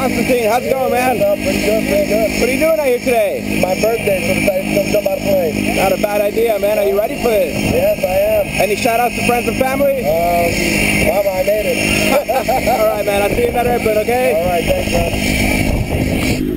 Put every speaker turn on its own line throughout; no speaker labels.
Constantine, how's it going, man?
Pretty good, pretty good.
What are you doing out here today?
It's my birthday, so decided to come jump out of plane.
Not a bad idea, man. Are you ready for this?
Yes, I am.
Any shout-outs to friends and family?
Mama, I made it.
All right, man. I'll see you in that airplane, okay?
All right, thanks, man.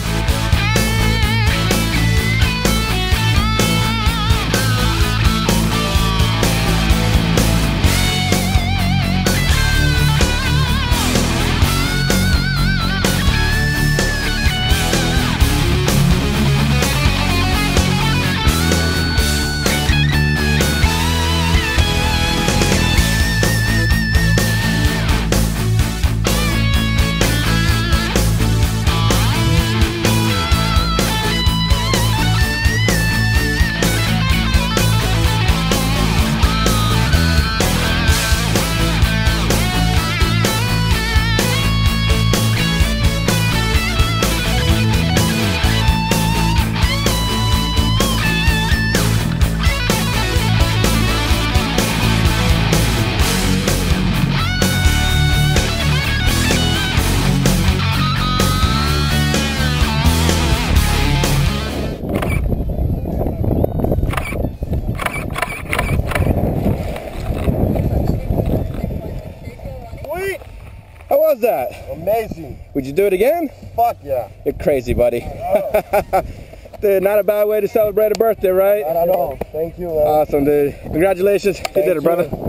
How was that?
Amazing.
Would you do it again?
Fuck yeah.
You're crazy, buddy. Dude, not a bad way to celebrate a birthday, right?
I don't know. Thank you, man.
Awesome, dude. Congratulations. You did it, brother.